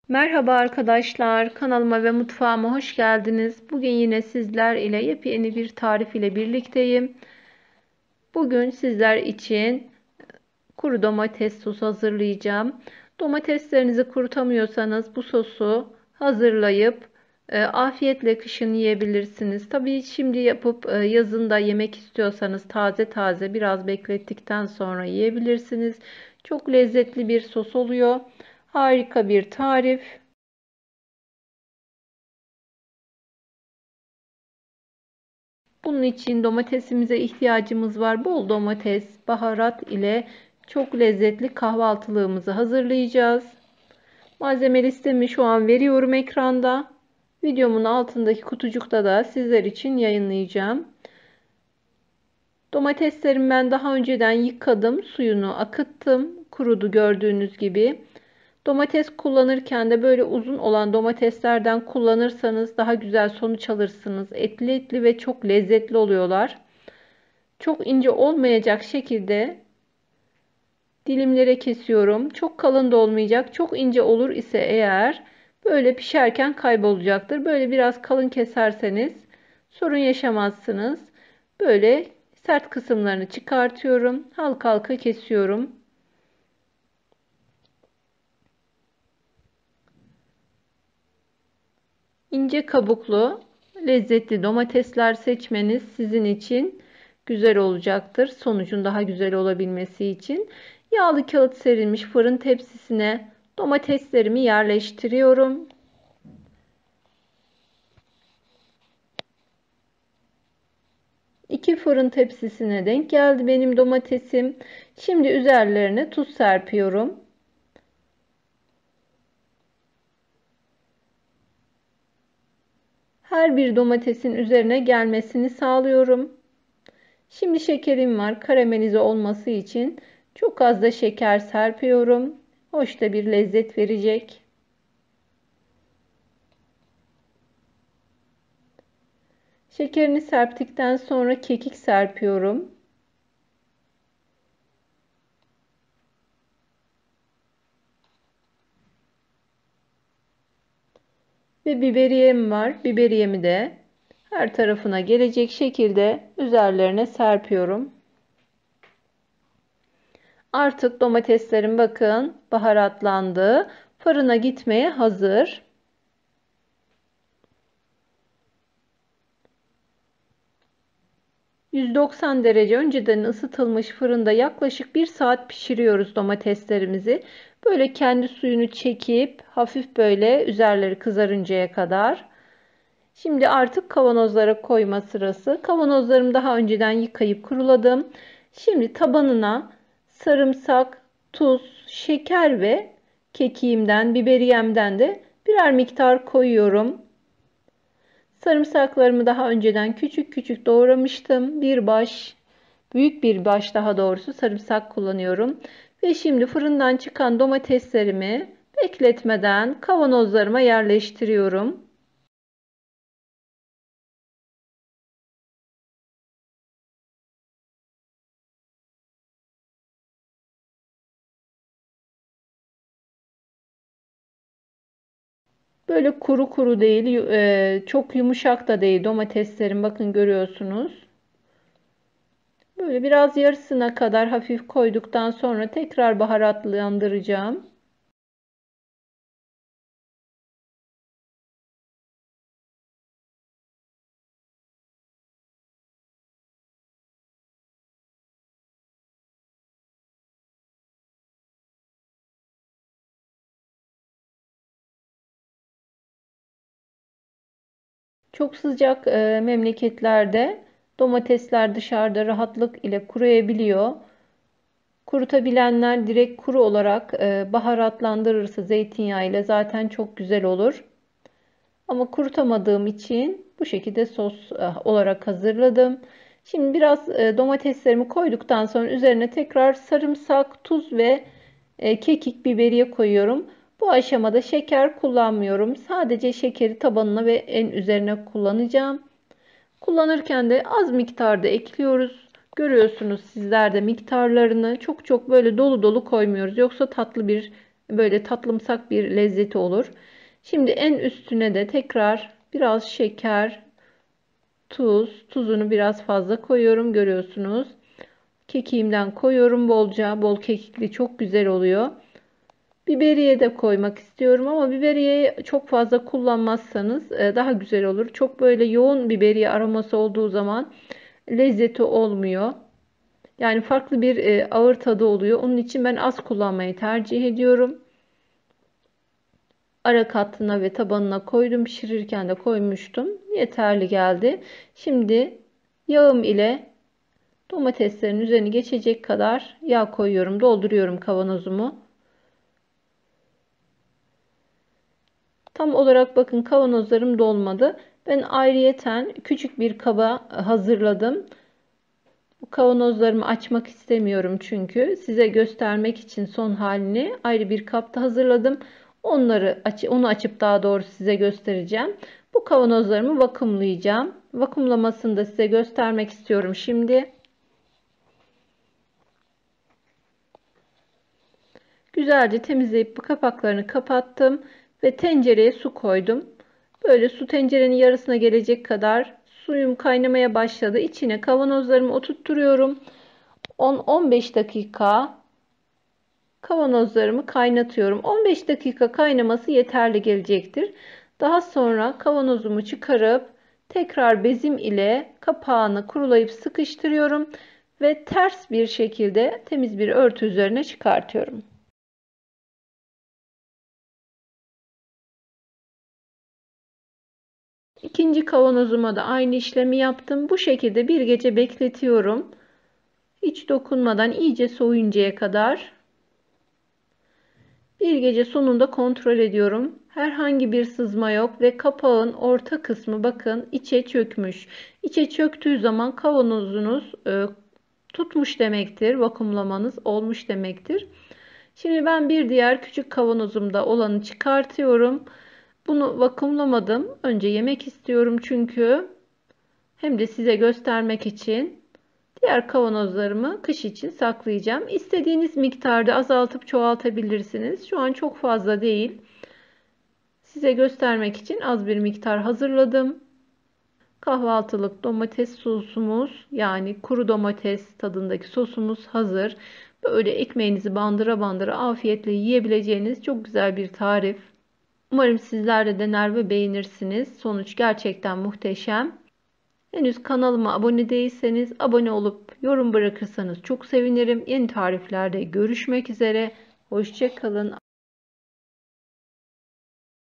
Merhaba arkadaşlar, kanalıma ve mutfağıma hoş geldiniz. Bugün yine sizler ile yepyeni bir tarif ile birlikteyim. Bugün sizler için kuru domates sosu hazırlayacağım. Domateslerinizi kurutamıyorsanız bu sosu hazırlayıp afiyetle kışın yiyebilirsiniz. Tabii şimdi yapıp yazında yemek istiyorsanız taze taze biraz beklettikten sonra yiyebilirsiniz. Çok lezzetli bir sos oluyor. Harika bir tarif. Bunun için domatesimize ihtiyacımız var. Bol domates, baharat ile çok lezzetli kahvaltılığımızı hazırlayacağız. Malzeme listemi şu an veriyorum ekranda. Videomun altındaki kutucukta da sizler için yayınlayacağım. Domateslerimi ben daha önceden yıkadım, suyunu akıttım. Kurudu gördüğünüz gibi. Domates kullanırken de böyle uzun olan domateslerden kullanırsanız daha güzel sonuç alırsınız. Etli etli ve çok lezzetli oluyorlar. Çok ince olmayacak şekilde dilimlere kesiyorum. Çok kalın da olmayacak. Çok ince olur ise eğer böyle pişerken kaybolacaktır. Böyle biraz kalın keserseniz sorun yaşamazsınız. Böyle sert kısımlarını çıkartıyorum. Halka halka kesiyorum. İnce kabuklu, lezzetli domatesler seçmeniz sizin için güzel olacaktır. Sonucun daha güzel olabilmesi için yağlı kağıt serilmiş fırın tepsisine domateslerimi yerleştiriyorum. İki fırın tepsisine denk geldi benim domatesim. Şimdi üzerlerine tuz serpiyorum. Her bir domatesin üzerine gelmesini sağlıyorum. Şimdi şekerim var. Karamelize olması için çok az da şeker serpiyorum. Hoş da bir lezzet verecek. Şekerini serptikten sonra kekik serpiyorum. Ve biberiyem var. Biberiyemi de her tarafına gelecek şekilde üzerlerine serpiyorum. Artık domateslerim bakın baharatlandı. Fırına gitmeye hazır. 190 derece önceden ısıtılmış fırında yaklaşık 1 saat pişiriyoruz domateslerimizi. Böyle kendi suyunu çekip hafif böyle üzerleri kızarıncaya kadar. Şimdi artık kavanozlara koyma sırası. Kavanozlarımı daha önceden yıkayıp kuruladım. Şimdi tabanına sarımsak, tuz, şeker ve kekiğimden, biberiyemden de birer miktar koyuyorum. Sarımsaklarımı daha önceden küçük küçük doğramıştım. Büyük bir baş daha doğrusu sarımsak kullanıyorum. Ve şimdi fırından çıkan domateslerimi bekletmeden kavanozlarıma yerleştiriyorum. Böyle kuru kuru değil, çok yumuşak da değil domateslerim. Bakın görüyorsunuz. Böyle biraz yarısına kadar hafif koyduktan sonra tekrar baharatlandıracağım. Çok sıcak memleketlerde domatesler dışarıda rahatlık ile kuruyabiliyor. Kurutabilenler direkt kuru olarak baharatlandırırsa zeytinyağı ile zaten çok güzel olur. Ama kurutamadığım için bu şekilde sos olarak hazırladım. Şimdi biraz domateslerimi koyduktan sonra üzerine tekrar sarımsak, tuz ve kekik, biberiye koyuyorum. Bu aşamada şeker kullanmıyorum. Sadece şekeri tabanına ve en üzerine kullanacağım. Kullanırken de az miktarda ekliyoruz. Görüyorsunuz sizler de miktarlarını çok çok böyle dolu dolu koymuyoruz. Yoksa tatlı bir Böyle tatlımsak bir lezzeti olur. Şimdi en üstüne de tekrar biraz şeker, tuzunu biraz fazla koyuyorum görüyorsunuz. Kekiğimden koyuyorum bolca. Bol kekikli çok güzel oluyor. Biberiye de koymak istiyorum ama biberiyeyi çok fazla kullanmazsanız daha güzel olur. Çok böyle yoğun biberiye aroması olduğu zaman lezzeti olmuyor. Yani farklı bir ağır tadı oluyor. Onun için ben az kullanmayı tercih ediyorum. Ara katına ve tabanına koydum. Pişirirken de koymuştum. Yeterli geldi. Şimdi yağım ile domateslerin üzerine geçecek kadar yağ koyuyorum. Dolduruyorum kavanozumu. Tam olarak bakın kavanozlarım dolmadı. Ben ayrıyeten küçük bir kaba hazırladım. Bu kavanozlarımı açmak istemiyorum çünkü size göstermek için son halini ayrı bir kapta hazırladım. Onu açıp daha doğrusu size göstereceğim. Bu kavanozlarımı vakumlayacağım. Vakumlamasını da size göstermek istiyorum şimdi. Güzelce temizleyip bu kapaklarını kapattım ve tencereye su koydum. Böyle su tencerenin yarısına gelecek kadar suyum kaynamaya başladı. İçine kavanozlarımı oturtturuyorum. 10-15 dakika kavanozlarımı kaynatıyorum. 15 dakika kaynaması yeterli gelecektir. Daha sonra kavanozumu çıkarıp tekrar bezim ile kapağını kurulayıp sıkıştırıyorum ve ters bir şekilde temiz bir örtü üzerine çıkartıyorum. İkinci kavanozuma da aynı işlemi yaptım. Bu şekilde bir gece bekletiyorum. Hiç dokunmadan iyice soğuyuncaya kadar. Bir gece sonunda kontrol ediyorum. Herhangi bir sızma yok ve kapağın orta kısmı bakın içe çökmüş. İçe çöktüğü zaman kavanozunuz tutmuş demektir. Vakumlamanız olmuş demektir. Şimdi ben bir diğer küçük kavanozumda olanı çıkartıyorum. Bunu vakumlamadım. Önce yemek istiyorum çünkü. Hem de size göstermek için diğer kavanozlarımı kış için saklayacağım. İstediğiniz miktarda azaltıp çoğaltabilirsiniz. Şu an çok fazla değil. Size göstermek için az bir miktar hazırladım. Kahvaltılık domates sosumuz yani kuru domates tadındaki sosumuz hazır. Böyle ekmeğinizi bandıra bandıra afiyetle yiyebileceğiniz çok güzel bir tarif. Umarım sizler de dener ve beğenirsiniz. Sonuç gerçekten muhteşem. Henüz kanalıma abone değilseniz abone olup yorum bırakırsanız çok sevinirim. Yeni tariflerde görüşmek üzere. Hoşça kalın.